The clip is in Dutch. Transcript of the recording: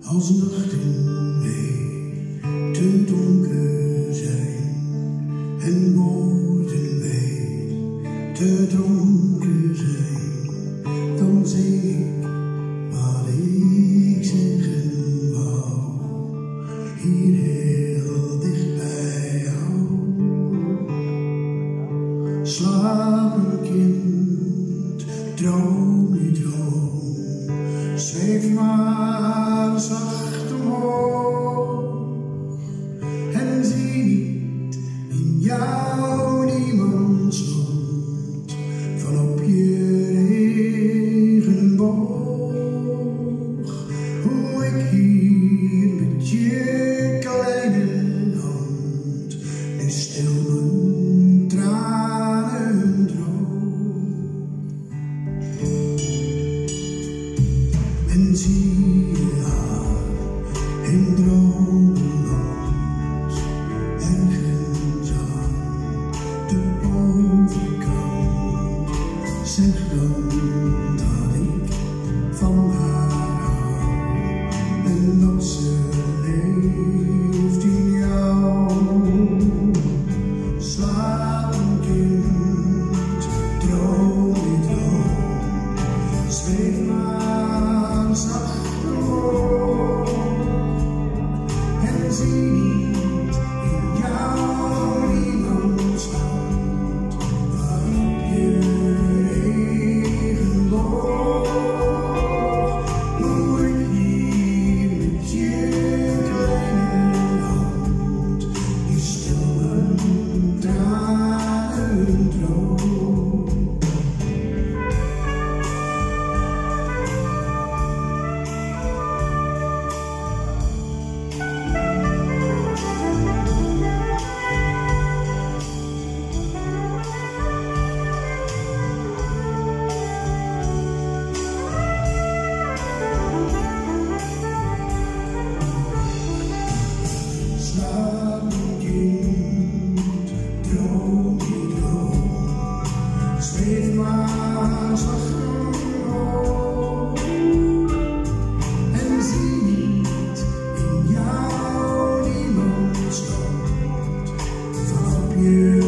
Als nachten weer te donker zijn en woorden weer te donker zijn, dan zing ik wat ik zeggen wou, hier heel dicht bij jou. Slaap een kind, droom je droom, zweef maar zacht omhoog en zie niet in jou niemands land van op je regenboog. Hoe ik hier met je kleine hand nu stil mijn tranen droog. En zie je haar in dromenland, ergens aan de overkant. Zeg dan dat ik van haar hou en dat ze leeft in jou. Slaap een kind, droom die droom, zweef maar zacht omhoog en zie niet in jou niemands hand waarop je regenboog. Hoe ik hier met je kleine hand nu stil mijn tranen droog. Slaap een kind, droom die droom, zweef maar zacht omhoog en zie niet in jou niemands land van op je